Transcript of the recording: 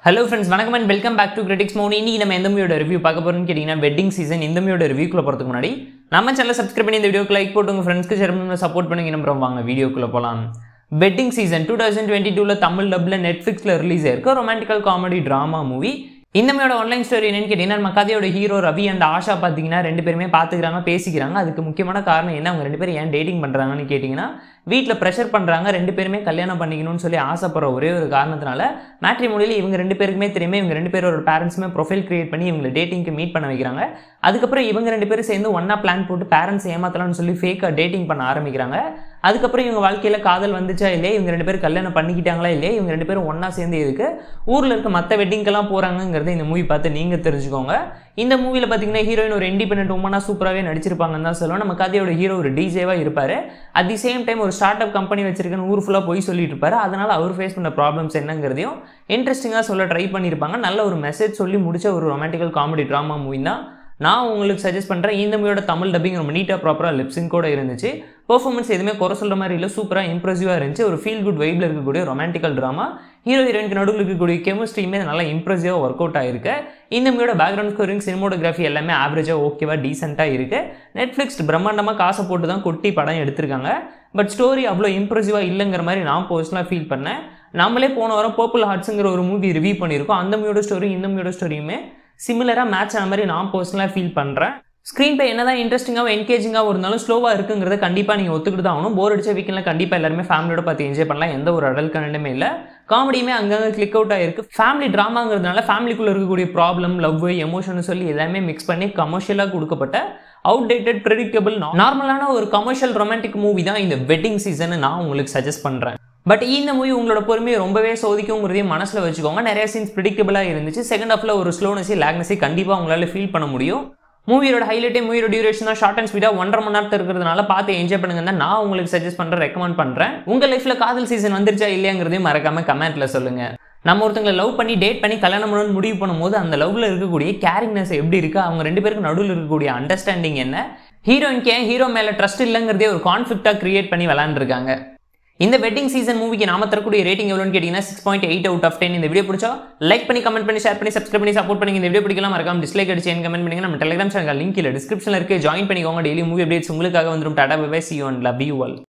Hello friends, வணக்கம் and welcome back to Critics Mode. இன்னைக்கு நம்ம எந்த மூவியோட ரிவ்யூ பார்க்க போறோம்னு கேட்டிங்கன்னா வெட்டிங் சீசன். இந்த மூவியோட ரிவ்யூக்குள்ள போறதுக்கு முன்னாடி நம்ம சேனலை சப்ஸ்கிரைப் பண்ணி இந்த வீடியோக்கு லைக் போட்டு உங்க ஃப்ரெண்ட்ஸ்க்கு ஷேர் பண்ணி சப்போர்ட் பண்ணுங்க. நம்ம வாங்க வீடியோக்குள்ள போலாம். வெட்டிங் சீசன் 2022ல தமிழ் டப்ல நெட்ஃபிளிக்ஸ்ல ரிலீஸ் ஆயிருக்கு ரொமான்டிக்கல் காமெடி டிராமா மூவி. இந்த மூவியோட ஆன்லைன் ஸ்டோரி என்னன்னு கேட்டீங்கன்னா நம்ம கதையோட ஹீரோ ரவி அண்ட் ஆஷா பார்த்தீங்கன்னா ரெண்டு பேருமே பார்த்துக்கிறாங்க, பேசிக்கிறாங்க. அதுக்கு முக்கியமான காரணம் என்ன, அவங்க ரெண்டு பேரும் ஏன் டேட்டிங் பண்ணுறாங்கன்னு கேட்டிங்கன்னா வீட்டில் ப்ரெஷர் பண்ணுறாங்க. ரெண்டு பேருமே கல்யாணம் பண்ணிக்கணும்னு சொல்லி ஆசைப்படுற ஒரே ஒரு காரணத்தினால மேட்ரிமோனியில் இவங்க ரெண்டு பேருக்குமே தெரியுமே, இவங்க ரெண்டு பேரோட பேரண்ட்ஸுமே ப்ரொஃபைல் கிரியேட் பண்ணி இவங்களை டேட்டிங்க்கு மீட் பண்ண வைக்கிறாங்க. அதுக்கப்புறம் இவங்க ரெண்டு பேரும் சேர்ந்து ஒன்றா பிளான் போட்டு பேரண்ட்ஸ் ஏமாத்தலாம்னு சொல்லி ஃபேக்காக டேட்டிங் பண்ண ஆரம்பிக்கிறாங்க. அதுக்கப்புறம் இவங்க வாழ்க்கையில் காதல் வந்துச்சா இல்லையா, இவங்க ரெண்டு பேரும் கல்யாணம் பண்ணிக்கிட்டாங்களா இல்லையா, இவங்க ரெண்டு பேரும் ஒன்றா சேர்ந்து எதுக்கு ஊரில் இருக்க மற்ற வெட்டிங்கெல்லாம் போகிறாங்கிறத இந்த மூவி பார்த்து நீங்கள் தெரிஞ்சுக்கோங்க. இந்த மூவியில் பார்த்தீங்கன்னா ஹீரோயின் ஒரு இண்டிபெண்டன்ட் உமனாக சூப்பராகவே நடிச்சிருப்பாங்கன்னு தான் சொல்லுவோம். நம்ம கதையோட ஹீரோ ஒரு டிஜேவாக இருப்பார். அட் தி சேம் டைம் ஒரு ஸ்டார்ட் அப் கம்பெனி வச்சிருக்கேன்னு ஊர் ஃபுல்லாக போய் சொல்லிட்டு இருப்பாரு. அதனால் அவர் ஃபேஸ் பண்ண ப்ராப்ளம்ஸ் என்னங்கிறதையும் இன்ட்ரெஸ்டிங்காக சொல்ல ட்ரை பண்ணியிருப்பாங்க. நல்ல ஒரு மெசேஜ் சொல்லி முடிச்ச ஒரு ரொமான்டிக்கல் காமெடி ட்ராமா மூவி தான் நான் உங்களுக்கு சஜஸ்ட் பண்ணுறேன். இந்த மூவியோட தமிழ் டப்பிங் ரொம்ப நீட்டாக ப்ராப்பராக லிப்ஸிங்கோட இருந்துச்சு. பெர்ஃபார்மன்ஸ் எதுவுமே குறை சொல்கிற மாதிரி இல்லை, சூப்பராக இம்ப்ரெசிவாக இருந்துச்சு. ஒரு ஃபீல் குட் வைப்பில் இருக்கக்கூடிய ரொமான்டிக்கல் ட்ராமா. ஹீரோ ஹீரோயினுக்கு நடுவில் இருக்கக்கூடிய கெமிஸ்ட்ரியுமே நல்லா இம்ப்ரெசிவாக ஒர்க் அவுட் ஆகிருக்கு. இந்த மூவியோட பேக்ரவுண்ட் ஸ்கோரிங், சினிமோட்டோகிராஃபி எல்லாமே ஆவரேஜாக ஓகேவா டீசெண்டாக இருக்குது. நெட்ஃப்ளிக்ஸ் பிரம்மாண்டமாக காசை போட்டு தான் கொட்டி படம் எடுத்திருக்காங்க. பட் ஸ்டோரி அவ்வளோ இம்ப்ரெசிவாக இல்லைங்கிற மாதிரி நான் பர்சனலாக ஃபீல் பண்ணேன். நம்மளே போன வாரம் பர்பிள் ஹார்ட்ஸுங்கிற ஒரு மூவி ரிவ்யூ பண்ணியிருக்கோம். அந்த மூவியோட ஸ்டோரி இந்த மூவியோட ஸ்டோரியுமே சிமிலராக மேட்ச் ஆன மாதிரி நான் பர்சனலாக ஃபீல் பண்ணுறேன். ஸ்க்ரீன் பிளே என்ன தான் இன்ட்ரெஸ்டிங்காகவும் என்கேஜிங்காகவும் இருந்தாலும் ஸ்லோவாக இருக்குங்கிறத கண்டிப்பாக நீங்கள் ஒத்துக்கிட்டு தான் ஆகணும். போர் அடிச்ச வீக்கெண்டில் கண்டிப்பாக எல்லாருமே ஃபேமிலியோட பார்த்து என்ஜாய் பண்ணலாம். எந்த ஒரு அடல்ட் கண்டென்ட்டுமே இல்லை. காமெடியுமே அங்கங்கே கிளிக் அவுட் ஆகிருக்கு. ஃபேமிலி ட்ராமாங்கிறதுனால ஃபேமிலிக்குள்ளே இருக்கக்கூடிய ப்ராப்ளம், லவ், எமோஷன் சொல்லி எல்லாமே மிக்ஸ் பண்ணி கமர்ஷியலாக கொடுக்கப்பட்ட அவுடேட்டட், ப்ரெடிக்டபிள், நார்மலான ஒரு கமர்ஷியல் ரொமான்டிக் மூவி தான் இந்த வெட்டிங் சீசன் நான் உங்களுக்கு சஜஸ்ட் பண்ணுறேன். பட் இந்த மூவி உங்களோட பொறுமையை ரொம்பவே சோதிக்குங்கிறதையும் மனசில் வச்சுக்கோங்க. நிறைய சீன்ஸ் ப்ரெடிக்டபிளாக இருந்துச்சு. செகண்ட் ஹாஃபில் ஒரு ஸ்லோனஸி, லேக்னஸி கண்டிப்பாக உங்களால் ஃபீல் பண்ண முடியும். மூவியோட ஹைலைட்டே மூவியோட டியூரேஷன் தான். ஷார்ட் அண்ட் ஸ்வீட்டாக 1.5 மணி நேரத்தில் இருக்கிறதுனால பார்த்து என்ஜாய் பண்ணுங்க தான் நான் உங்களுக்கு சஜஸ்ட் பண்ணுறேன், ரெக்கமெண்ட் பண்ணுறேன். உங்கள் லைஃப்பில் காதல் சீசன் வந்துருச்சா இல்லையாங்கிறதையும் மறக்காமல் கமெண்ட்டில் சொல்லுங்கள். நம்ம ஒருத்தங்களை லவ் பண்ணி டேட் பண்ணி கல்யாணம் பண்ணணும்னு முடிவு பண்ணும்போது அந்த லவ்வில் இருக்கக்கூடிய கேரிங்னஸ் எப்படி இருக்குது, அவங்க ரெண்டு பேருக்கு நடுவில் இருக்கக்கூடிய அண்டர்ஸ்டாண்டிங் என்ன, ஹீரோயின்க்கு ஏன் ஹீரோ மேலே ட்ரஸ்ட் இல்லைங்கிறதே ஒரு கான்ஃப்ளிக்டாக கிரியேட் பண்ணி விளாண்டுருக்காங்க. இந்த வெட்டிங் சீசன் மூவிக்கு நாம தரக்கூடிய ரேட்டிங் எவ்வளோன்னு கேட்டிங்கன்னா 6.8 out of 10. இந்த வீடியோ பிடிச்சா லைக் பண்ணி, கமெண்ட் பண்ணி, ஷேர் பண்ணி, சப்ஸ்கிரைப் பண்ணி சப்போர்ட் பண்ணி. இந்த வீடியோ பிடிக்கலாம் மறக்காம டிஸ்லைக் அடிச்சு கமெண்ட் பண்ணுங்க. நம்ம டெலிகிராம் சேனல் லிங்க் இல்லை டிஸ்கிரிப்ஷனில் இருக்கு, ஜாயின் பண்ணிக்கோங்க. டெய்லி மூவி அப்டேட்ஸ் உங்களுக்காக வந்துடும். டாடா bye bye, see you and love you all.